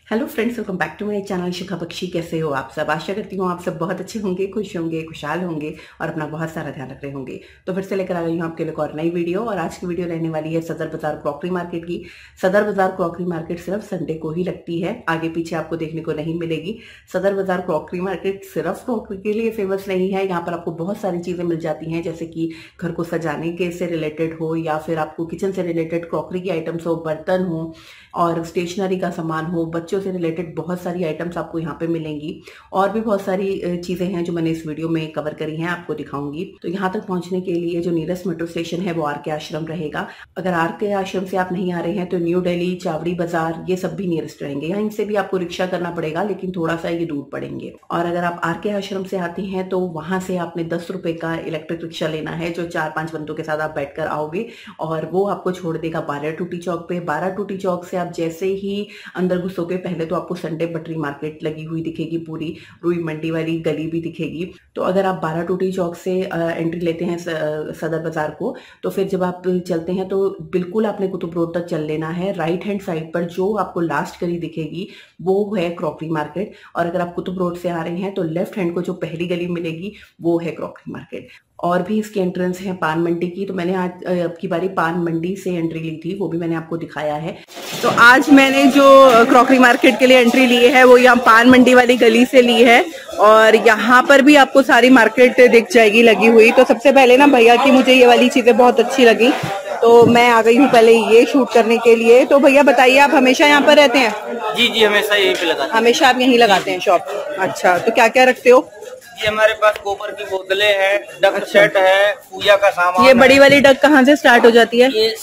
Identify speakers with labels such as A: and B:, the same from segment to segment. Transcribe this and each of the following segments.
A: Hello friends, welcome back to my channel Shikha Bakshi. कैसे हो आप सब? आशा करती हूँ आप सब बहुत अच्छे होंगे, खुश होंगे, खुशहाल होंगे और अपना बहुत सारा ध्यान रख रहे होंगे। तो फिर से लेकर आ गई हूँ आपके लिए एक और नई वीडियो। और आज की वीडियो रहने वाली है सदर बाजार क्रॉकरी मार्केट की। सदर बाजार क्रॉकरी मार्केट सिर्फ संडे को ही लगती है, आगे पीछे आपको देखने को नहीं मिलेगी। सदर बाजार क्रॉकरी मार्केट सिर्फ क्रॉकरी के लिए फेमस नहीं है। यहाँ पर आपको बहुत सारी चीजें मिल जाती हैं, जैसे कि घर को सजाने के से रिलेटेड हो या फिर आपको किचन से रिलेटेड क्रॉकरी की आइटम्स हो, बर्तन हो और स्टेशनरी का सामान हो, बच्चों से रिलेटेड बहुत सारी आइटम्स आपको यहाँ पे मिलेंगी। और भी बहुत सारी चीजें हैं जो मैंने इस वीडियो में कवर करी हैं, आपको दिखाऊंगी। तो यहाँ तक पहुंचने के लिए जो नियरेस्ट मेट्रो स्टेशन है वो आर के आश्रम रहेगा। अगर आर के आश्रम से आप नहीं आ रहे हैं तो न्यू दिल्ली, चावड़ी बाजार, ये सब भी नियरेस्ट रहेंगे। यहाँ इनसे भी आपको रिक्शा करना पड़ेगा, लेकिन थोड़ा सा ये दूर पड़ेंगे। और अगर आप आर के आश्रम से आते हैं तो वहां से आपने 10 रुपए का इलेक्ट्रिक रिक्शा लेना है, जो 4-5 बंदों के साथ आप बैठकर आओगे और वो आपको छोड़ देगा 12 टूटी चौक पे। 12 टूटी चौक से आप जैसे ही अंदर घुसोगे, पहले तो आपको संडे बटरी मार्केट लगी हुई दिखेगी, पूरी रुई मंडी वाली गली भी दिखेगी। तो अगर आप 12 टूटी चौक से एंट्री लेते हैं सदर बाजार को, तो फिर जब आप चलते हैं तो बिल्कुल आपने कुतुब रोड तक चल लेना है। राइट हैंड साइड पर जो आपको लास्ट गली दिखेगी वो है क्रॉकरी मार्केट। और अगर आप कुतुब रोड से आ रहे हैं तो लेफ्ट हैंड को जो पहली गली मिलेगी वो है क्रॉकरी मार्केट। और भी इसकी एंट्रेंस है पान मंडी की। तो मैंने आज अब की बारी पान मंडी से एंट्री ली थी, वो भी मैंने आपको दिखाया है। तो आज मैंने जो क्रॉकरी मार्केट के लिए एंट्री ली है वो यहाँ पान मंडी वाली गली से ली है। और यहाँ पर भी आपको सारी मार्केट दिख जाएगी लगी हुई। तो सबसे पहले ना भैया की मुझे ये वाली चीजें बहुत अच्छी लगी, तो मैं आ गई हूँ पहले ये शूट करने के लिए। तो भैया बताइए, आप हमेशा यहाँ पर रहते हैं?
B: जी जी, हमेशा यहीं पे लगाते हैं।
A: हमेशा आप यहीं लगाते हैं शॉप? अच्छा, तो क्या क्या रखते हो?
B: ये हमारे पास कॉपर की बोतलें हैं, डक सेट है, पूजा का सामान।
A: ये बड़ी वाली डक कहाँ से स्टार्ट हो जाती है?
B: ये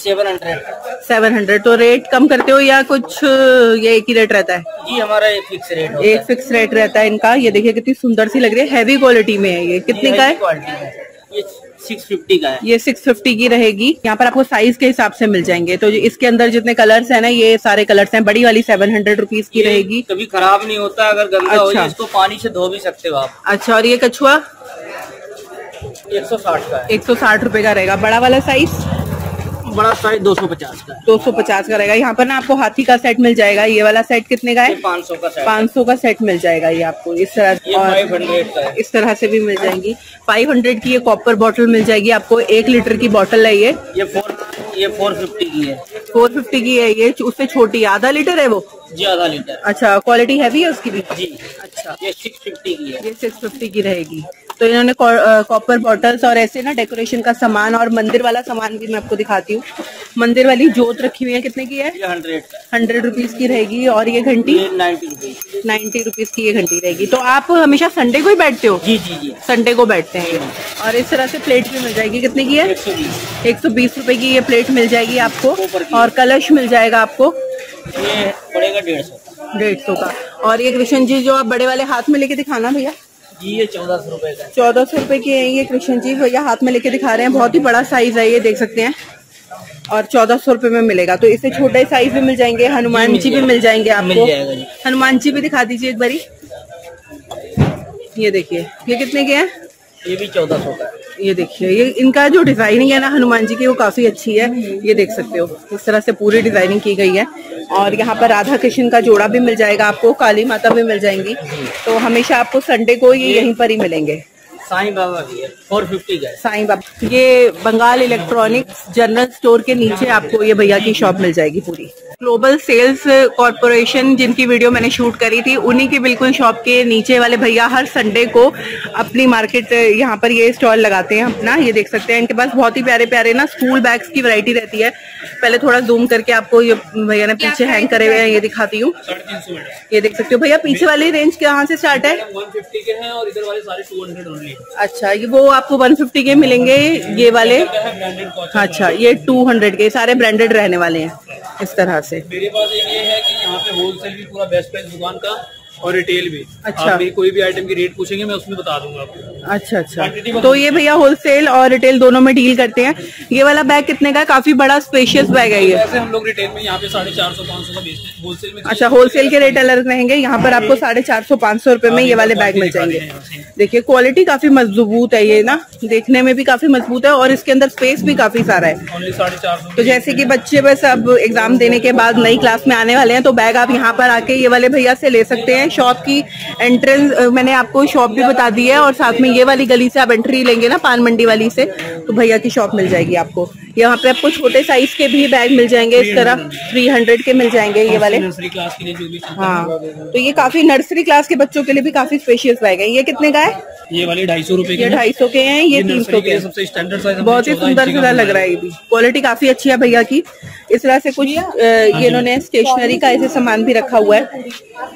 B: 700।
A: तो रेट कम करते हो या कुछ ये एक ही रेट रहता है?
B: जी, हमारा एक फिक्स रेट होता
A: है। एक फिक्स रेट रहता है इनका। ये देखिए कितनी सुंदर सी लग रही है, हैवी क्वालिटी में है। ये कितने का है?
B: ये 650 का है।
A: ये 650 की रहेगी। यहाँ पर आपको साइज के हिसाब से मिल जाएंगे। तो इसके अंदर जितने कलर्स हैं ना, ये सारे कलर्स हैं। बड़ी वाली 700 रुपीज की रहेगी।
B: कभी खराब नहीं होता, अगर गंदा हो जाए इसको पानी से धो भी सकते हो आप।
A: अच्छा, और ये कछुआ
B: 160 का है।
A: 160 रुपए का रहेगा। बड़ा वाला साइज?
B: बड़ा साइज 250 का है।
A: 250 का रहेगा। यहाँ पर ना आपको हाथी का सेट मिल जाएगा। ये वाला सेट कितने का है?
B: 500 का सेट।
A: 500 का सेट मिल जाएगा ये आपको इस तरह।
B: ये 500 का है।
A: इस तरह से भी मिल जाएंगी। 500 की ये कॉपर बॉटल मिल जाएगी आपको। 1 लीटर की बॉटल है ये
B: 450 की है।
A: 450 की है ये। उससे छोटी आधा लीटर है वो?
B: जी, आधा लीटर।
A: अच्छा, क्वालिटी हैवी है उसकी भी?
B: जी।
A: अच्छा,
B: ये 650 की है।
A: ये 650 की रहेगी। तो इन्होंने कॉपर बॉटल्स और ऐसे ना डेकोरेशन का सामान और मंदिर वाला सामान भी मैं आपको दिखाती हूँ। मंदिर वाली जोत रखी हुई है, कितने की है? 100 रुपीज की रहेगी। और ये घंटी 90 रुपीज की ये घंटी रहेगी। तो आप हमेशा संडे को ही बैठते हो?
B: जी जी जी,
A: संडे को बैठते हैं। और इस तरह से प्लेट भी मिल जाएगी। कितने की है? 120 रुपए की ये प्लेट मिल जाएगी आपको। और कलश मिल जाएगा आपको,
B: ये पड़ेगा 150
A: का। और ये कृष्ण जी जो आप बड़े वाले हाथ में लेके दिखाना भैया।
B: जी, ये 1400 रुपए का।
A: 1400 रुपए की है ये कृष्ण जी, भैया हाथ में लेके दिखा रहे हैं। बहुत ही बड़ा साइज है ये, देख सकते हैं। और 1400 रुपए में मिलेगा। तो इससे छोटे साइज भी मिल जाएंगे। हनुमान जी भी मिल जाएंगे आपको। हनुमान जी भी दिखा दीजिए एक बारी। ये देखिए, ये कितने के हैं?
B: ये भी 1400 का है।
A: ये देखिए, ये इनका जो डिजाइनिंग है ना हनुमान जी की, वो काफी अच्छी है। ये देख सकते हो, इस तरह से पूरी डिजाइनिंग की गई है। और यहाँ पर राधा कृष्ण का जोड़ा भी मिल जाएगा आपको, काली माता भी मिल जाएंगी। तो हमेशा आपको संडे को ये यहीं पर ही मिलेंगे।
B: साईं बाबा भी है, 450 का है।
A: साईं बाबा। ये बंगाल इलेक्ट्रॉनिक्स जनरल स्टोर के नीचे आपको ये भैया की शॉप मिल जाएगी पूरी। ग्लोबल सेल्स कॉर्पोरेशन जिनकी वीडियो मैंने शूट करी थी, उन्हीं की बिल्कुल शॉप के नीचे वाले भैया हर संडे को अपनी मार्केट यहाँ पर ये स्टॉल लगाते हैं अपना। ये देख सकते हैं, इनके पास बहुत ही प्यारे प्यारे ना स्कूल बैग्स की वैरायटी रहती है। पहले थोड़ा जूम करके आपको ये भैया ने पीछे हैंग करे हुए हैं, ये दिखाती हूँ। ये देख सकते हो भैया, पीछे वाली रेंज कहाँ से स्टार्ट है?
B: 150 के हैं और इधर वाले सारे 200 ओनली।
A: अच्छा, ये वो आपको 150 के मिलेंगे ये वाले। अच्छा, ये 200 के सारे ब्रांडेड रहने वाले हैं इस तरह से।
B: मेरे पास ये है कि यहाँ पे होलसेल भी पूरा बेस्ट प्राइस दुकान का,
C: और रिटेल भी।
A: अच्छा।
C: आप मेरी कोई भी आइटम की रेट पूछेंगे मैं उसमें बता दूंगा आपको।
A: अच्छा अच्छा, तो ये भैया होलसेल और रिटेल दोनों में डील करते हैं। ये वाला बैग कितने का है? काफी बड़ा स्पेशियस बैग है ये।
C: वैसे हम लोग रिटेल में यहाँ पे 450-500 का बेचते हैं, होलसेल में।
A: अच्छा, होलसेल के रेट अलग रहेंगे, यहाँ पर आपको 450-500 रुपए में ये वाले बैग मिल जाएंगे। देखिए क्वालिटी काफी मजबूत है ये ना, देखने में भी काफी मजबूत है और इसके अंदर स्पेस भी काफी सारा है।
C: 450।
A: तो जैसे कि बच्चे बस अब एग्जाम देने के बाद नई क्लास में आने वाले हैं, तो बैग आप यहाँ पर आके ये वाले भैया से ले सकते हैं। शॉप की एंट्रेंस मैंने आपको शॉप भी बता दी है, और साथ में ये वाली गली से आप एंट्री लेंगे ना पान मंडी वाली से, तो भैया की शॉप मिल जाएगी आपको। यहाँ पे आपको छोटे साइज के भी बैग मिल जाएंगे, इस तरह 300 के मिल जाएंगे ये वाले।
C: नर्सरी क्लास के लिए जो भी।
A: हाँ, तो ये काफी नर्सरी क्लास के बच्चों के लिए भी काफी स्पेशियस बैग है। ये कितने का है?
C: ये वाले 250 रुपए के।
A: ये 250 के हैं, ये 300 के।
C: सबसे स्टैंडर्ड साइज। बहुत
A: ही सुंदर सुंदर लग रहा है, ये भी क्वालिटी काफी अच्छी है भैया की। इस तरह से कुछ ये इन्होंने स्टेशनरी का ऐसे सामान भी रखा हुआ है।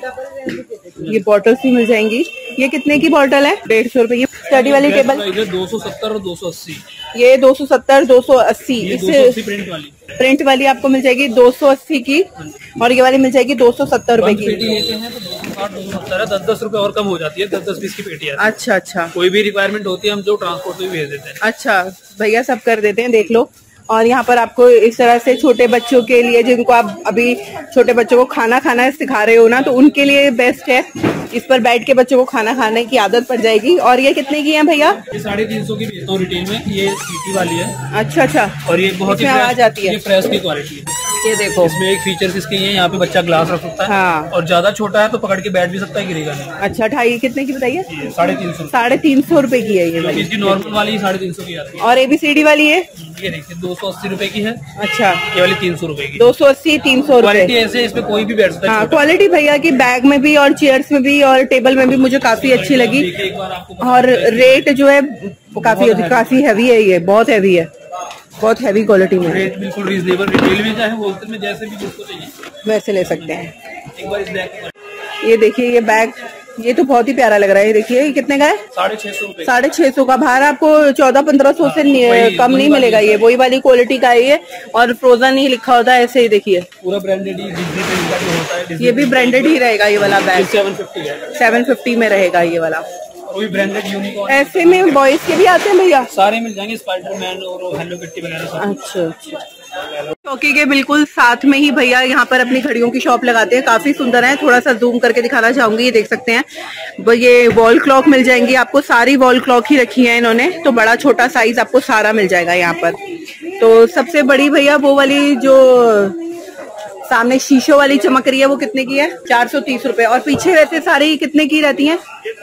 A: ये बॉटल्स भी मिल जाएंगी। ये कितने की बॉटल है? 150 रुपए की। स्टडी वाली टेबल
C: 270 और 280।
A: ये 270 280। इससे प्रिंट वाली आपको मिल जाएगी 280 की, और ये वाली मिल जाएगी 270 रुपए की।
C: पेटी लेते हैं तो 260 270 है, 10-10 रुपए और कम हो जाती है। 10-10 पीस की पेटी है।
A: अच्छा अच्छा,
C: कोई भी रिक्वायरमेंट होती है हम जो ट्रांसपोर्ट में भेज देते हैं।
A: अच्छा भैया सब कर देते हैं, देख लो। और यहाँ पर आपको इस तरह से छोटे बच्चों के लिए, जिनको आप अभी छोटे बच्चों को खाना खाना सिखा रहे हो ना, तो उनके लिए बेस्ट है। इस पर बैठ के बच्चों को खाना खाने की आदत पड़ जाएगी। और ये कितने की है भैया?
C: ये 350 की बेचता हूँ रिटेल में। ये सीटी वाली है।
A: अच्छा अच्छा,
C: और ये बहुत ही
A: आवाज आती है।
C: ये फ्रेश की क्वालिटी है।
A: ये देखो,
C: इसमें एक फीचर्स इसके ये यहाँ पे बच्चा ग्लास रख सकता है।
A: हाँ।
C: और ज्यादा छोटा है तो पकड़ के बैठ भी सकता है, गिरेगा नहीं।
A: अच्छा, 250 कितने की बताइए?
C: 350।
A: 350 रुपए की है ये वाली।
C: इसकी नॉर्मल वाली 350 की आती है।
A: और ABCD वाली है?
C: ये देखिए 280 रुपए की है।
A: अच्छा,
C: ये वाली 300 रुपए की।
A: 280 300 रुपए।
C: क्वालिटी ऐसे इसमें कोई भी बैठ सकता है।
A: हाँ, क्वालिटी भैया की बैग में भी और चेयर्स में भी और टेबल में भी मुझे काफी अच्छी लगी। और रेट जो है काफी हैवी है, ये बहुत हैवी है, बहुत हैवी क्वालिटी में।
C: रेट बिल्कुल रीजनेबल। रिटेल में चाहे होलसेल में जैसे भी जिसको चाहिए
A: वैसे ले सकते हैं।
C: एक बार इस बैग
A: ये देखिए, ये बैग ये तो बहुत ही प्यारा लग रहा है। ये देखिए, ये कितने का है?
C: 650 रुपए।
A: 650 का। बाहर आपको 1400-1500 से कम नहीं मिलेगा। ये वही वाली क्वालिटी का है ये, और फ्रोजन ही लिखा होता है ऐसे ही। देखिए
C: पूरा ब्रांडेड ही होता है।
A: ये भी ब्रांडेड ही रहेगा ये वाला बैग।
C: 750 है।
A: 750 में रहेगा ये वाला।
C: कोई ब्रांडेड यूनिकॉर्न।
A: ऐसे में बॉयज के भी आते हैं भैया?
C: सारे मिल जाएंगे, स्पाइडरमैन और हेलो किटी वगैरह सब।
A: अच्छा अच्छा। चौकी के बिल्कुल साथ में ही भैया यहाँ पर अपनी घड़ियों की शॉप लगाते हैं, काफी सुंदर है। थोड़ा सा जूम करके दिखाना चाहूंगी, ये देख सकते हैं। ये वॉल क्लॉक मिल जाएंगी आपको, सारी वॉल क्लॉक ही रखी है इन्होंने, तो बड़ा छोटा साइज आपको सारा मिल जाएगा यहाँ पर। तो सबसे बड़ी भैया वो वाली जो सामने शीशों वाली चमक रही है, वो कितने की है? 430 रुपए। और पीछे वैसे सारी कितने की रहती हैं?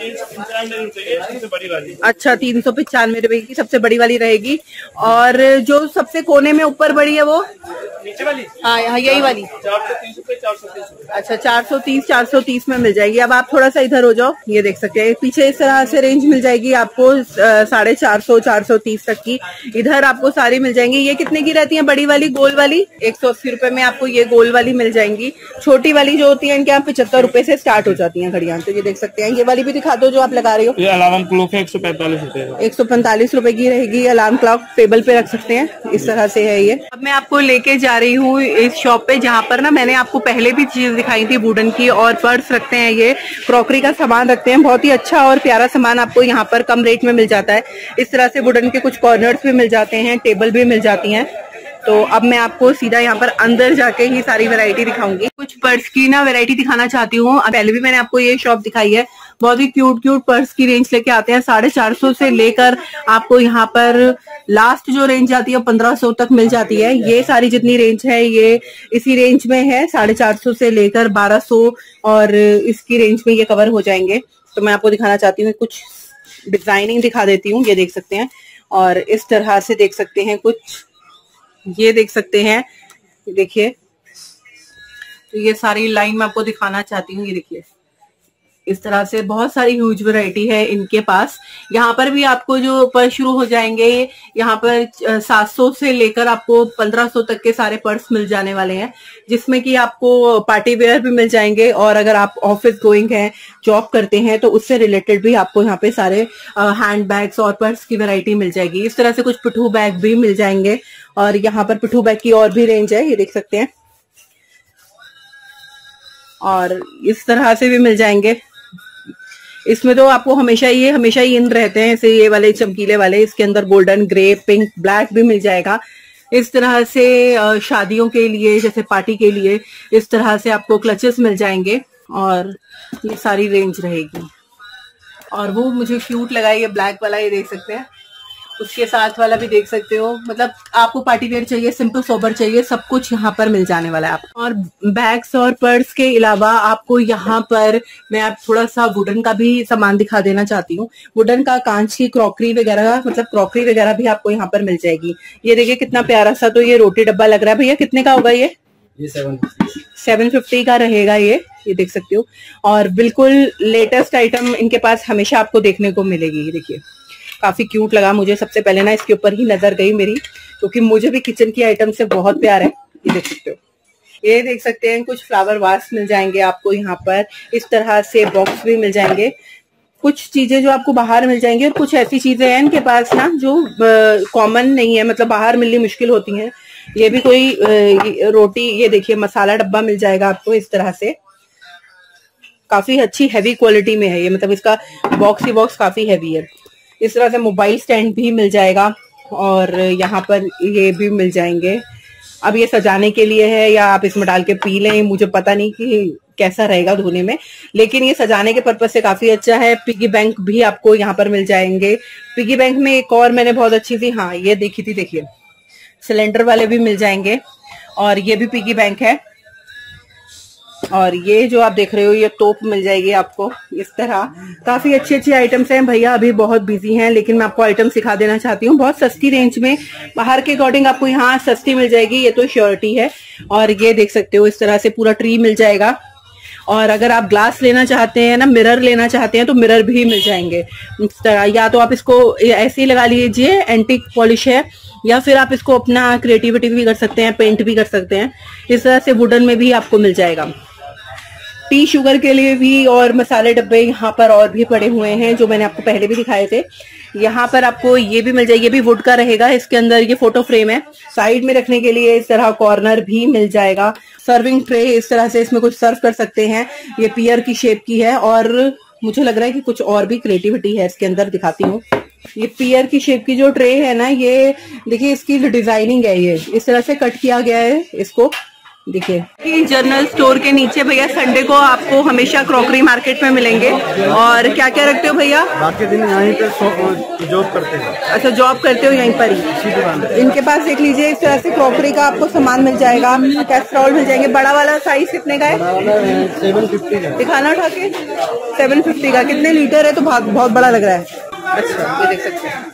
C: 395
A: अच्छा, 395 रुपए की सबसे बड़ी वाली रहेगी। और जो सबसे कोने में ऊपर बड़ी है वो
C: नीचे वाली?
A: हाँ, यही वाली
C: 430 रुपए। 430 रुपए।
A: अच्छा, 430 में मिल जाएगी। अब आप थोड़ा सा इधर हो जाओ, ये देख सकते हैं पीछे इस तरह से रेंज मिल जाएगी आपको 450 430 तक की। इधर आपको सारी मिल जाएंगी। ये कितने की रहती है बड़ी वाली गोल वाली? 180 रुपए में आपको ये गोल वाली मिल जाएंगी। छोटी वाली जो होती है इनके यहाँ 75 रुपए से स्टार्ट हो जाती हैं घड़ियां। तो ये देख सकते हैं, ये वाली भी दिखा दो जो आप लगा रहे हो।
C: ये अलार्म क्लॉक है 145 रुपए।
A: 145 रुपए की रहेगी। अलार्म क्लॉक टेबल पे रख सकते हैं, इस तरह से है ये। अब मैं आपको लेके जा रही हूँ इस शॉप पे, जहाँ पर ना मैंने आपको पहले भी चीज दिखाई थी वुडन की, और पर्स रखते हैं, ये क्रॉकरी का सामान रखते हैं। बहुत ही अच्छा और प्यारा सामान आपको यहाँ पर कम रेट में मिल जाता है। इस तरह से वुडन के कुछ कॉर्नर्स भी मिल जाते हैं, टेबल भी मिल जाती हैं। तो अब मैं आपको सीधा यहाँ पर अंदर जाके ही सारी वैरायटी दिखाऊंगी। कुछ पर्स की ना वैरायटी दिखाना चाहती हूँ। पहले भी मैंने आपको ये शॉप दिखाई है, बहुत ही क्यूट पर्स की रेंज लेके आते हैं। 450 से लेकर आपको यहाँ पर लास्ट जो रेंज आती है 1500 तक मिल जाती है। ये सारी जितनी रेंज है ये इसी रेंज में है, 450 से लेकर 1200 और इसकी रेंज में ये कवर हो जाएंगे। तो मैं आपको दिखाना चाहती हूँ, कुछ डिजाइनिंग दिखा देती हूँ। ये देख सकते हैं, और इस तरह से देख सकते हैं कुछ, ये देख सकते हैं, देखिए। तो ये सारी लाइन मैं आपको दिखाना चाहती हूँ। ये देखिए, इस तरह से बहुत सारी ह्यूज वैरायटी है इनके पास। यहाँ पर भी आपको जो पर्स शुरू हो जाएंगे, यहाँ पर 700 से लेकर आपको 1500 तक के सारे पर्स मिल जाने वाले हैं, जिसमें कि आपको पार्टी वेयर भी मिल जाएंगे। और अगर आप ऑफिस गोइंग हैं, जॉब करते हैं, तो उससे रिलेटेड भी आपको यहाँ पे सारे हैंड बैग्स और पर्स की वैरायटी मिल जाएगी। इस तरह से कुछ पिट्ठू बैग भी मिल जाएंगे, और यहाँ पर पिट्ठू बैग की और भी रेंज है, ये देख सकते हैं। और इस तरह से भी मिल जाएंगे। इसमें तो आपको हमेशा ही इन रहते हैं, ऐसे ये वाले चमकीले वाले। इसके अंदर गोल्डन, ग्रे, पिंक, ब्लैक भी मिल जाएगा। इस तरह से शादियों के लिए, जैसे पार्टी के लिए, इस तरह से आपको क्लचेस मिल जाएंगे और ये सारी रेंज रहेगी। और वो मुझे क्यूट लगा ये ब्लैक वाला, ये देख सकते हैं। उसके साथ वाला भी देख सकते हो। मतलब आपको पार्टी वेयर चाहिए, सिंपल सोबर चाहिए, सब कुछ यहाँ पर मिल जाने वाला है आपको। और बैग्स और पर्स के अलावा आपको यहाँ पर मैं आप थोड़ा सा वुडन का भी सामान दिखा देना चाहती हूँ। वुडन का, कांच की क्रॉकरी वगैरह, मतलब क्रॉकरी वगैरह भी आपको यहाँ पर मिल जाएगी। ये देखिए कितना प्यारा सा तो ये रोटी डब्बा लग रहा है। भैया कितने का होगा ये? 750 का रहेगा ये देख सकते हो। और बिल्कुल लेटेस्ट आइटम इनके पास हमेशा आपको देखने को मिलेगी। ये देखिए काफी क्यूट लगा मुझे। सबसे पहले ना इसके ऊपर ही नजर गई मेरी, क्योंकि मुझे भी किचन की आइटम से बहुत प्यार है। ये देख सकते हो, ये देख सकते हैं कुछ फ्लावर वास मिल जाएंगे आपको यहाँ पर। इस तरह से बॉक्स भी मिल जाएंगे। कुछ चीजें जो आपको बाहर मिल जाएंगी और कुछ ऐसी चीजें हैं इनके पास ना जो कॉमन नहीं है, मतलब बाहर मिलनी मुश्किल होती हैं। ये भी कोई रोटी, ये देखिए मसाला डब्बा मिल जाएगा आपको इस तरह से। काफी अच्छी हैवी क्वालिटी में है ये, मतलब इसका बॉक्स ही बॉक्स काफी हैवी है। इस तरह से मोबाइल स्टैंड भी मिल जाएगा और यहाँ पर ये भी मिल जाएंगे। अब ये सजाने के लिए है या आप इसमें डाल के पी लें, मुझे पता नहीं कि कैसा रहेगा धोने में, लेकिन ये सजाने के पर्पज से काफी अच्छा है। पिगी बैंक भी आपको यहाँ पर मिल जाएंगे। पिगी बैंक में एक और मैंने बहुत अच्छी सी, हाँ ये देखी थी, देखिए सिलेंडर वाले भी मिल जाएंगे और ये भी पिगी बैंक है। और ये जो आप देख रहे हो ये तोप मिल जाएगी आपको इस तरह। काफी अच्छी अच्छी आइटम्स हैं। भैया अभी बहुत बिजी हैं, लेकिन मैं आपको आइटम सिखा देना चाहती हूँ बहुत सस्ती रेंज में। बाहर के अकॉर्डिंग आपको यहाँ सस्ती मिल जाएगी, ये तो श्योरिटी है। और ये देख सकते हो इस तरह से पूरा ट्री मिल जाएगा। और अगर आप ग्लास लेना चाहते हैं ना, मिरर लेना चाहते हैं, तो मिरर भी मिल जाएंगे इस तरह। या तो आप इसको ऐसे ही लगा लीजिए, एंटीक पॉलिश है, या फिर आप इसको अपना क्रिएटिविटी भी कर सकते हैं, पेंट भी कर सकते हैं। इस तरह से वुडन में भी आपको मिल जाएगा। टी शुगर के लिए भी और मसाले डब्बे यहाँ पर और भी पड़े हुए हैं, जो मैंने आपको पहले भी दिखाए थे। यहाँ पर आपको ये भी मिल जाएगी, ये भी वुड का रहेगा। इसके अंदर ये फोटो फ्रेम है, साइड में रखने के लिए इस तरह कॉर्नर भी मिल जाएगा। सर्विंग ट्रे इस तरह से, इसमें कुछ सर्व कर सकते हैं। ये पियर की शेप की है और मुझे लग रहा है कि कुछ और भी क्रिएटिविटी है इसके अंदर, दिखाती हूँ। ये पियर की शेप की जो ट्रे है ना, ये देखिए इसकी डिजाइनिंग है, ये इस तरह से कट किया गया है इसको। देखिए जनरल स्टोर के नीचे भैया संडे को आपको हमेशा क्रॉकरी मार्केट में मिलेंगे। और क्या क्या रखते हो भैया?
D: बाकी दिन यहीं पे जॉब करते हैं।
A: अच्छा, जॉब करते हो यहीं पर ही? इनके पास देख लीजिए इस तरह से क्रॉकरी का आपको सामान मिल जाएगा। कैस्ट्रॉल मिल जाएंगे। बड़ा वाला साइज कितने का है?
D: 750 का।
A: दिखाना उठा के। 750 का। कितने लीटर है? तो बहुत बड़ा लग रहा है। अच्छा, ये देख सकते हैं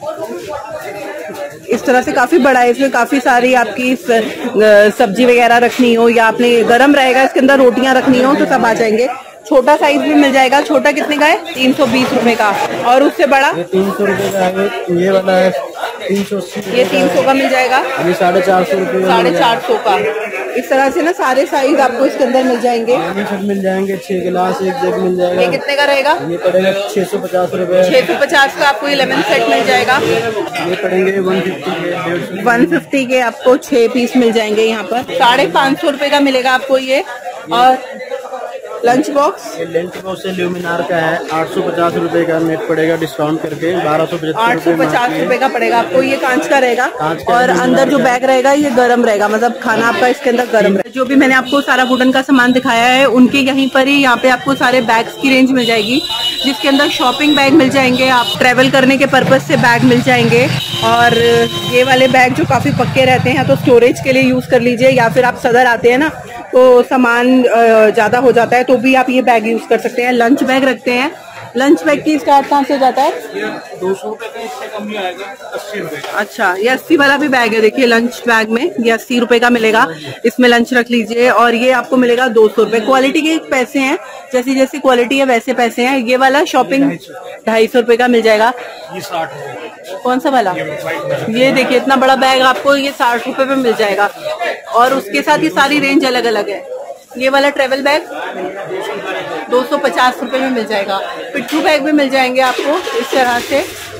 A: इस तरह से काफी बड़ा है। इसमें काफी सारी आपकी सब्जी वगैरह रखनी हो, या आपने गरम रहेगा इसके अंदर रोटियां रखनी हो, तो सब आ जाएंगे। छोटा साइज भी मिल जाएगा। छोटा कितने का है? 320 रुपए का। और उससे बड़ा?
D: 300 रुपए का है। ये वाला है 380।
A: ये 300 का मिल जाएगा।
D: ये 450 रुपए।
A: 450 का। इस तरह से ना सारे साइज आपको इसके अंदर मिल जाएंगे।
D: मिल जाएंगे 6 गिलास, एक जग मिल जाएगा।
A: ये कितने का रहेगा?
D: ये पड़ेगा 650 रुपए।
A: 650 का आपको 11 सेट मिल जाएगा।
D: ये पड़ेंगे 150 के।
A: 150 के आपको 6 पीस मिल जाएंगे यहाँ पर। 550 रुपए का मिलेगा आपको ये। और लंच बॉक्स?
D: ये लंच बॉक्स है, ल्यूमिनार का है। 850 रुपए का नेट पड़ेगा डिस्काउंट करके।
A: 850 रुपए का पड़ेगा आपको। ये कांच का रहेगा। और अंदर जो बैग रहेगा ये गर्म रहेगा, मतलब खाना आपका इसके अंदर गर्म रहेगा। जो भी मैंने आपको सारा वुडन का सामान दिखाया है, उनके यहीं पर ही यहाँ पे आपको सारे बैग्स की रेंज मिल जाएगी, जिसके अंदर शॉपिंग बैग मिल जाएंगे, आप ट्रेवल करने के पर्पज से बैग मिल जाएंगे। और ये वाले बैग जो काफी पक्के रहते हैं, तो स्टोरेज के लिए यूज कर लीजिए। या फिर आप सदर आते हैं ना, तो सामान ज्यादा हो जाता है, तो भी आप ये बैग यूज कर सकते हैं। लंच बैग रखते हैं। लंच बैग की स्टार्ट कहाँ से हो जाता है?
C: 200 रुपए का, इससे कम नहीं आएगा। 80 रुपए।
A: अच्छा, ये 80 वाला भी बैग है। देखिए लंच बैग में ये 80 रुपए का मिलेगा। इसमें लंच रख लीजिए और ये आपको मिलेगा 200 रुपए। क्वालिटी के पैसे हैं, जैसी जैसी क्वालिटी है वैसे पैसे हैं। ये वाला शॉपिंग 250 रुपए का मिल जाएगा।
C: ये 60 रुपए।
A: कौन सा वाला? ये देखिए इतना बड़ा बैग आपको ये 60 रुपए में मिल जाएगा। और उसके साथ ये सारी रेंज अलग अलग है। ये वाला ट्रेवल बैग 250 रुपए में मिल जाएगा। पिट्ठू बैग भी मिल जाएंगे आपको इस तरह से।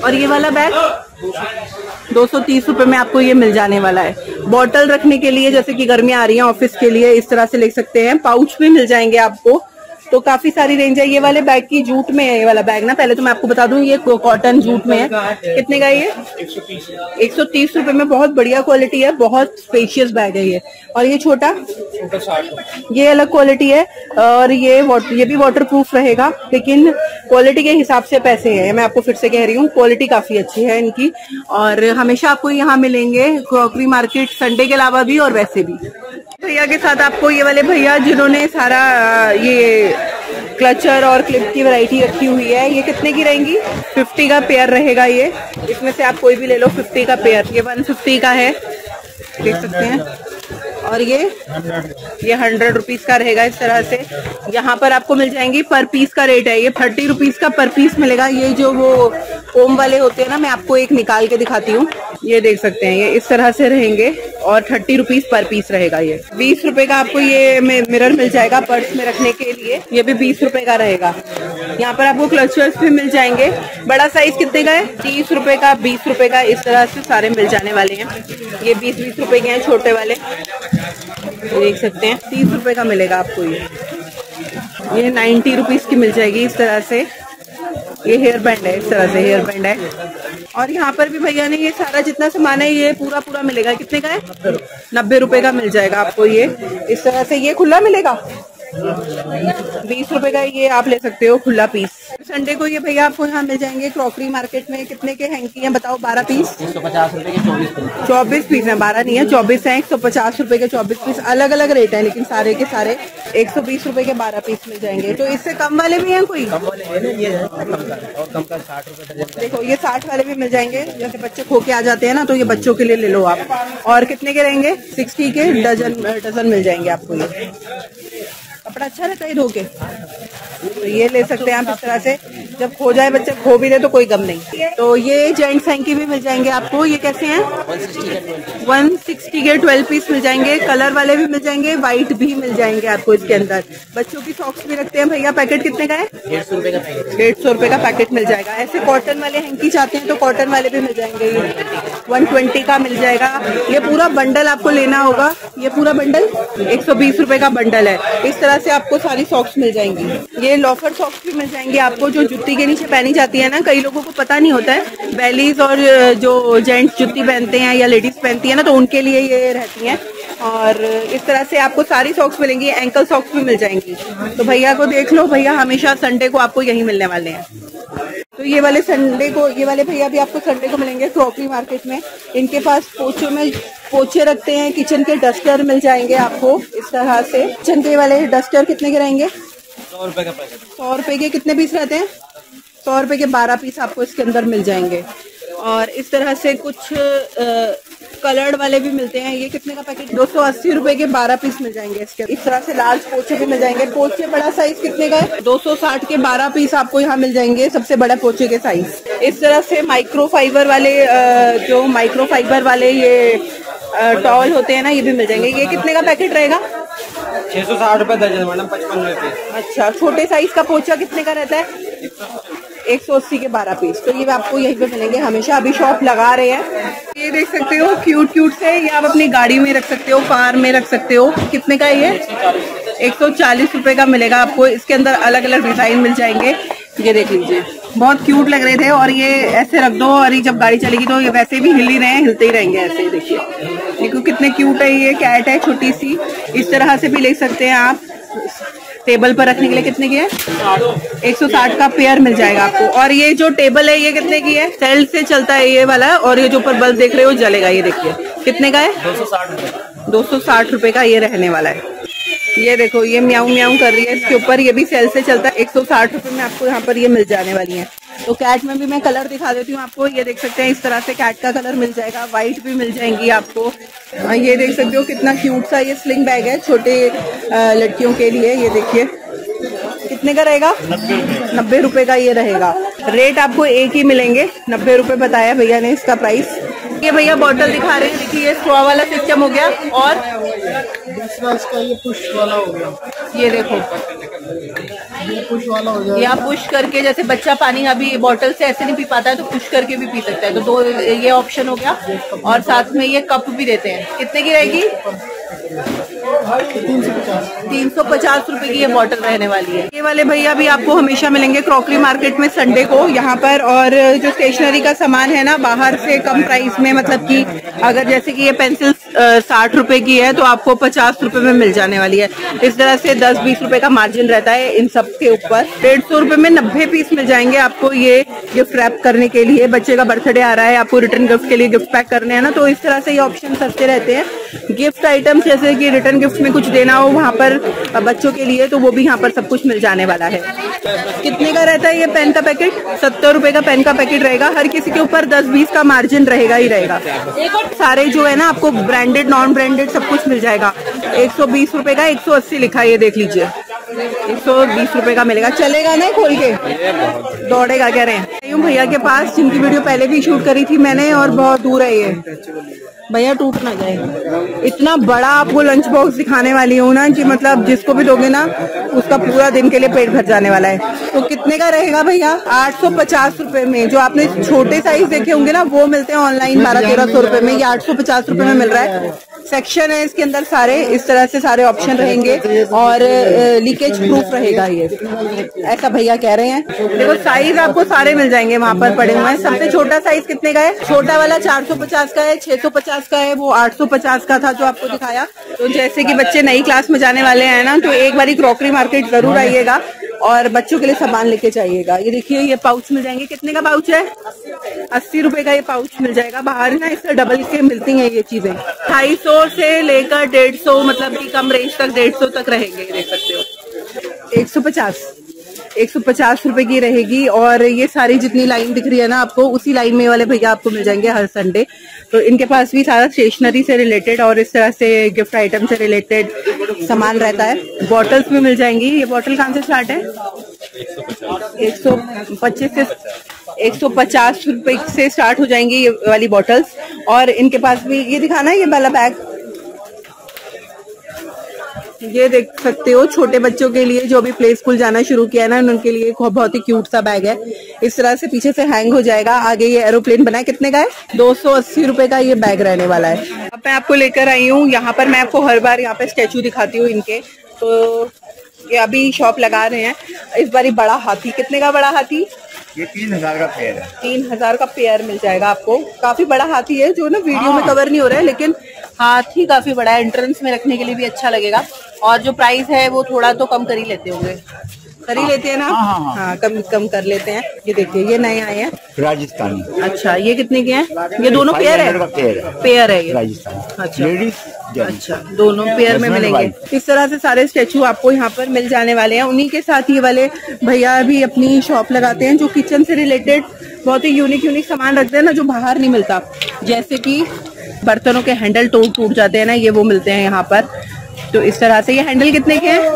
A: और ये वाला बैग 230 रुपए में आपको ये मिल जाने वाला है। बॉटल रखने के लिए, जैसे कि गर्मियां आ रही हैं, ऑफिस के लिए इस तरह से ले सकते हैं। पाउच भी मिल जाएंगे आपको। तो काफी सारी रेंज है। ये वाले बैग की जूट में है, ये वाला बैग ना, पहले तो मैं आपको बता दूं ये कॉटन जूट में है। कितने का ये? 130 रुपए में। बहुत बढ़िया क्वालिटी है, बहुत स्पेशियस बैग है ये। और ये छोटा, ये अलग क्वालिटी है और ये भी वाटर प्रूफ रहेगा, लेकिन क्वालिटी के हिसाब से पैसे हैं। मैं आपको फिर से कह रही हूँ, क्वालिटी काफी अच्छी है इनकी। और हमेशा आपको यहाँ मिलेंगे क्रॉकरी मार्केट, संडे के अलावा भी और वैसे भी। भैया के साथ आपको ये वाले भैया जिन्होंने सारा ये क्लचर और क्लिप की वैरायटी रखी हुई है, ये कितने की रहेंगी? 50 का पेयर रहेगा ये। इसमें से आप कोई भी ले लो, 50 का पेयर। ये 150 का है, देख सकते हैं। और ये 100 रुपीज का रहेगा इस तरह से। यहाँ पर आपको मिल जाएंगी, पर पीस का रेट है ये 30 रुपीज का पर पीस मिलेगा। ये जो वो ओम वाले होते हैं ना, मैं आपको एक निकाल के दिखाती हूँ। ये देख सकते हैं, ये इस तरह से रहेंगे और 30 रुपीज पर पीस रहेगा ये। 20 रुपए का आपको ये मिरर मिल जाएगा पर्स में रखने के लिए, ये भी 20 रुपए का रहेगा। यहाँ पर आपको क्लचर्स भी मिल जाएंगे। बड़ा साइज कितने का है? 30 रुपए का, 20 रुपए का, इस तरह से सारे मिल जाने वाले हैं। ये 20-20 रुपए के हैं छोटे वाले, देख सकते हैं। 30 रुपए का मिलेगा आपको ये 90 रुपीज की मिल जाएगी इस तरह से। ये हेयर बैंड है, इस तरह से हेयर बैंड है। और यहाँ पर भी भैया ने ये सारा जितना सामान है ये पूरा पूरा मिलेगा। कितने का है? 90 रुपए का मिल जाएगा आपको ये इस तरह से। ये खुला मिलेगा 20 रुपए का, ये आप ले सकते हो खुला पीस। संडे को ये भैया आपको यहाँ मिल जाएंगे क्रॉकरी मार्केट में। कितने के हैंकी हैं बताओ? 12 पीस,
B: 150 रुपए के
A: 24 पीस है, 12 नहीं है, 24 है। 150 रुपए के 24 पीस, अलग अलग रेट है, लेकिन सारे के सारे 120 रुपए के 12 पीस मिल जाएंगे। तो इससे कम वाले भी हैं कोई?
B: कम वाले हैं ना, ये है कम का, और कम का 60 रुपए डजन।
A: देखो ये 60 वाले भी मिल जाएंगे। जैसे बच्चे खो के आ जाते हैं ना, तो ये बच्चों के लिए ले लो आप। और कितने के रहेंगे? 60 के डजन मिल जाएंगे आपको ये। कपड़ा अच्छा रहता है धोके, तो ये ले सकते हैं आप इस तरह से। जब खो जाए, बच्चे खो भी दे तो कोई गम नहीं। तो ये जेंट्स हैंकी भी मिल जाएंगे आपको। ये कैसे हैं? 160 के 12 पीस मिल जाएंगे। कलर वाले भी मिल जाएंगे, व्हाइट भी मिल जाएंगे आपको इसके अंदर। बच्चों की सॉक्स भी रखते हैं भैया। पैकेट कितने का है?
B: 150 रुपए का पैकेट।
A: 150 रुपए का पैकेट मिल जाएगा। ऐसे कॉटन वाले हैंकी चाहते हैं तो कॉटन वाले भी मिल जाएंगे। 120 का मिल जाएगा। ये पूरा बंडल आपको लेना होगा। ये पूरा बंडल 120 रुपए का बंडल है। इस तरह से आपको सारी सॉक्स मिल जाएंगी। ये लॉफर सॉक्स भी मिल जाएंगी आपको, जो जुत्ती के नीचे पहनी जाती है ना। कई लोगों को पता नहीं होता है, बेलीज और जो जेंट्स जुत्ती पहनते हैं या लेडीज पहनती है ना, तो उनके लिए ये रहती हैं। और इस तरह से आपको सारी सॉक्स मिलेंगी। एंकल सॉक्स भी मिल जाएंगी। तो भैया को देख लो, भैया हमेशा संडे को आपको यही मिलने वाले हैं। तो ये वाले संडे को, ये वाले भैया भी आपको संडे को मिलेंगे क्रॉकरी मार्केट में। इनके पास पोछों में पोछे रखते हैं, किचन के डस्टर मिल जाएंगे आपको इस तरह से। किचन के वाले डस्टर कितने के रहेंगे?
B: 100 रुपए का पैकेट।
A: 100 रुपए के कितने पीस रहते हैं? 100 रुपए के 12 पीस आपको इसके अंदर मिल जाएंगे। और इस तरह से कुछ कलर्ड वाले भी मिलते हैं। ये कितने का पैकेट? 280 रुपए के 12 पीस मिल जाएंगे इसके। इस तरह से लार्ज पोछे भी मिल जाएंगे। पोछे बड़ा साइज कितने का है? 260 के 12 पीस आपको यहाँ मिल जाएंगे, सबसे बड़ा पोछे के साइज। इस तरह से माइक्रो फाइबर वाले, जो माइक्रो फाइबर वाले ये टॉवल होते हैं ना, ये भी मिल जाएंगे। ये कितने का पैकेट रहेगा?
B: 660 रुपए दर्जन मैडम, 55 रुपए।
A: अच्छा, छोटे साइज का पोछा कितने का रहता है? 180 के 12 पीस। तो ये आपको यहीं पे मिलेंगे हमेशा। अभी शॉप लगा रहे हैं। ये देख सकते हो क्यूट क्यूट से, ये आप अपनी गाड़ी में रख सकते हो, कार में रख सकते हो। कितने का है ये? 140 रुपए का मिलेगा आपको। इसके अंदर अलग अलग डिजाइन मिल जाएंगे। ये देख लीजिए, बहुत क्यूट लग रहे थे। और ये ऐसे रख दो और ये जब गाड़ी चलेगी तो ये वैसे भी हिल ही रहे हैं, हिलते ही रहेंगे ऐसे। देखिए देखो कितने क्यूट है। ये कैट है छोटी सी, इस तरह से भी ले सकते हैं आप टेबल पर रखने के लिए। कितने की है? 160 का पेयर मिल जाएगा आपको। और ये जो टेबल है ये कितने की है? सेल से चलता है ये वाला। और ये जो ऊपर बल्ब देख रहे हो जलेगा। ये देखिए कितने का है?
B: 260 रुपए।
A: 260 रुपए का ये रहने वाला है। ये देखो ये म्याऊं म्याऊं कर रही है इसके ऊपर। ये भी सेल से चलता है। 160 रुपए में आपको यहाँ पर ये मिल जाने वाली है। तो कैट में भी मैं कलर दिखा देती हूँ आपको। ये देख सकते हैं इस तरह से कैट का कलर मिल जाएगा। व्हाइट भी मिल जाएंगी आपको। ये देख सकते हो कितना क्यूट सा ये स्लिंग बैग है छोटे लड़कियों के लिए। ये देखिए कितने का रहेगा? 90 रुपए का ये रहेगा। रेट आपको एक ही मिलेंगे, 90 रुपए बताया भैया ने इसका प्राइस। ये भैया बॉटल दिखा रहे हैं, देखिए ये स्ट्रॉ वाला सिस्टम हो गया और
D: दूसरा इसका ये पुश वाला हो गया।
A: ये देखो
D: ये पुश वाला हो जाएगा।
A: या पुश करके, जैसे बच्चा पानी अभी बॉटल से ऐसे नहीं पी पाता है तो पुश करके भी पी सकता है, तो दो ये ऑप्शन हो गया। और साथ में ये कप भी देते हैं। कितने की रहेगी? 350 रुपए की ये बॉटल रहने वाली है। ये वाले भैया भी आपको हमेशा मिलेंगे क्रॉकरी मार्केट में संडे को यहाँ पर। और जो स्टेशनरी का सामान है ना बाहर से कम प्राइस में, मतलब कि अगर जैसे कि ये पेंसिल 60 रुपए की है तो आपको 50 रुपए में मिल जाने वाली है। इस तरह से 10-20 रुपए का मार्जिन रहता है इन सब के ऊपर। 150 रुपए में 90 पीस मिल जाएंगे आपको ये गिफ्ट रैप करने के लिए। बच्चे का बर्थडे आ रहा है, आपको रिटर्न गिफ्ट के लिए गिफ्ट पैक करने हैं ना, तो इस तरह से ये ऑप्शन सस्ते रहते हैं। गिफ्ट आइटम जैसे कि रिटर्न गिफ्ट में कुछ देना हो वहाँ पर बच्चों के लिए, तो वो भी यहाँ पर सब कुछ मिल जाने वाला है। कितने का रहता है ये पेन का पैकेट? 70 रुपए का पेन का पैकेट रहेगा। हर किसी के ऊपर 10-20 का मार्जिन रहेगा ही रहेगा। सारे जो है ना आपको ब्रांडेड नॉन ब्रांडेड सब कुछ मिल जाएगा। 120 रुपए का 180 लिखा है, ये देख लीजिए 120 रुपए का मिलेगा। चलेगा ना खोल के? दौड़ेगा कह रहे हैं। यूं भैया के पास जिनकी वीडियो पहले भी शूट करी थी मैंने, और बहुत दूर है ये भैया, टूट ना जाए। इतना बड़ा आपको लंच बॉक्स दिखाने वाली हूँ ना कि मतलब जिसको भी दोगे ना उसका पूरा दिन के लिए पेट भर जाने वाला है। तो कितने का रहेगा भैया? 850 रुपए में। जो आपने छोटे साइज देखे होंगे ना वो मिलते हैं ऑनलाइन 1200-1300 रुपए में, ये 850 रुपए में मिल रहा है। सेक्शन है इसके अंदर सारे, इस तरह से सारे ऑप्शन रहेंगे और लीकेज प्रूफ रहेगा ये, ऐसा भैया कह रहे हैं। देखो साइज आपको सारे मिल जाएंगे वहाँ पर पड़े हुए हैं। सबसे छोटा साइज कितने का है? छोटा वाला 450 का है, 650 का है, वो 850 का था जो आपको दिखाया। तो जैसे कि बच्चे नई क्लास में जाने वाले हैं ना, तो एक बारी क्रॉकरी मार्केट जरूर आइएगा और बच्चों के लिए सामान लेके जाइएगा। ये देखिए ये पाउच मिल जाएंगे। कितने का पाउच है? 80 रुपए का ये पाउच मिल जाएगा। बाहर ना इससे डबल के मिलती हैं ये चीजें। 250 से लेकर 150, मतलब कि कम रेंज तक 150 तक रहेंगे, देख सकते हो। 150 रुपए की रहेगी। और ये सारी जितनी लाइन दिख रही है ना आपको, उसी लाइन में वाले भैया आपको मिल जाएंगे हर संडे। तो इनके पास भी सारा स्टेशनरी से रिलेटेड और इस तरह से गिफ्ट आइटम से रिलेटेड सामान रहता है। बॉटल्स भी मिल जाएंगी। ये बॉटल कहाँ से स्टार्ट है? 150 रुपए से स्टार्ट हो जाएंगी ये वाली बॉटल्स। और इनके पास भी ये दिखाना है ये वाला बैग, ये देख सकते हो छोटे बच्चों के लिए जो अभी प्ले स्कूल जाना शुरू किया है ना, उनके लिए बहुत ही क्यूट सा बैग है। इस तरह से पीछे से हैंग हो जाएगा। आगे ये एरोप्लेन बना है। कितने का है? 280 रुपए का ये बैग रहने वाला है। अब मैं आपको लेकर आई हूँ यहाँ पर। मैं आपको हर बार यहाँ पे स्टेचू दिखाती हूँ इनके, तो ये अभी शॉप लगा रहे हैं। इस बार बड़ा हाथी। कितने का बड़ा हाथी?
E: ये 3000 का पेयर है।
A: 3000 का पेयर मिल जाएगा आपको। काफी बड़ा हाथी है जो ना वीडियो में कवर नहीं हो रहा है, लेकिन हाथी काफी बड़ा है। एंट्रेंस में रखने के लिए भी अच्छा लगेगा। और जो प्राइस है वो थोड़ा तो कम कर ही लेते होंगे, कर ही लेते हैं ना? हाँ, कम कर लेते हैं। ये देखिए ये नए आए हैं
E: राजस्थानी।
A: अच्छा, ये कितने के हैं? ये दोनों पेयर है? पेयर है ये
E: राजस्थानी।
A: अच्छा
E: लेडीज।
A: अच्छा, दोनों पेयर में मिलेंगे। इस तरह से सारे स्टेचू आपको यहाँ पर मिल जाने वाले हैं। उन्हीं के साथ ये वाले भैया भी अपनी शॉप लगाते हैं जो किचन से रिलेटेड बहुत ही यूनिक सामान रखते हैं ना, जो बाहर नहीं मिलता। जैसे कि बर्तनों के हैंडल टूट जाते हैं ना, ये वो मिलते हैं यहाँ पर। तो इस तरह से ये हैंडल कितने के हैं?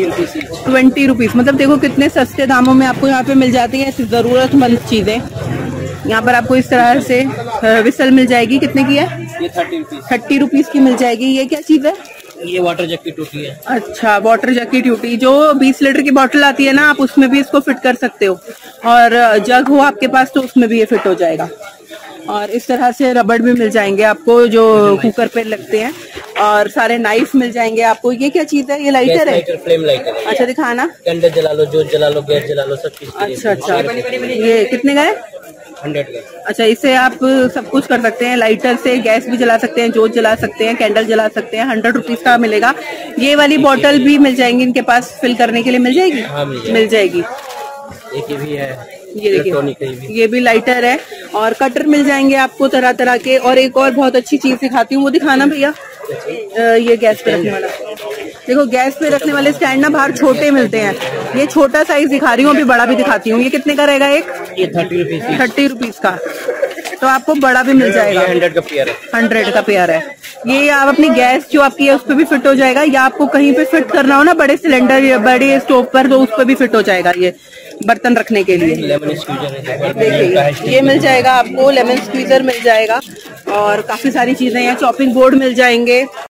A: 20 रुपीज। मतलब देखो कितने सस्ते दामों में आपको यहाँ पे मिल जाती है जरूरतमंद चीजें। यहाँ पर आपको इस तरह से विसल मिल जाएगी। कितने की है?
C: ये
A: 30 रुपीज की मिल जाएगी। ये क्या चीज है?
C: ये वाटर जग की टूटी है।
A: अच्छा, वाटर जग की टूटी। जो 20 लीटर की बोतल आती है ना, आप उसमें भी इसको फिट कर सकते हो। और जग हो आपके पास तो उसमें भी ये फिट हो जाएगा। और इस तरह से रबड़ भी मिल जाएंगे आपको जो कुकर पे लगते हैं। और सारे नाइफ मिल जाएंगे आपको। ये क्या चीज है? ये लाइटर है?
C: फ्लेम लाइटर है।
A: अच्छा, दिखाना।
C: कैंडल जला लो, जोत जला लो, गैस जला लो, सब चीज।
A: अच्छा, ये कितने का है?
C: 100 का।
A: अच्छा, इससे आप सब कुछ कर सकते हैं। लाइटर से गैस भी जला सकते हैं, जोत जला सकते हैं, कैंडल जला सकते हैं। 100 रुपीज का मिलेगा। ये वाली बोतल भी मिल जाएंगी इनके पास, फिल करने के लिए मिल जाएगी।
C: हाँ,
A: मिल जाएगी।
C: एक ये भी है,
A: ये देखिए ये भी लाइटर है। और कटर मिल जाएंगे आपको तरह तरह के। और एक और बहुत अच्छी चीज दिखाती हूँ, वो दिखाना भैया। ये गैस पे रखने वाला, देखो गैस पे रखने वाले स्टैंड ना बाहर छोटे मिलते हैं। ये छोटा साइज दिखा रही हूँ, अभी बड़ा भी दिखाती हूँ। ये कितने का रहेगा एक?
C: ये 30 रुपीज।
A: 30 रुपीज का। तो आपको बड़ा भी मिल जाएगा।
C: 100 का पेयर है।
A: 100 का पेयर है। ये आप अपनी गैस जो आपकी है उस पर भी फिट हो जाएगा, या आपको कहीं पे फिट करना हो ना बड़े सिलेंडर या बड़े स्टोव पर, तो उस पर भी फिट हो जाएगा ये बर्तन रखने के लिए।
C: लेमन स्क्वीजर है।
A: देखिए ये मिल जाएगा आपको, लेमन स्क्वीजर मिल जाएगा। और काफी सारी चीजें यहाँ, चॉपिंग बोर्ड मिल जाएंगे।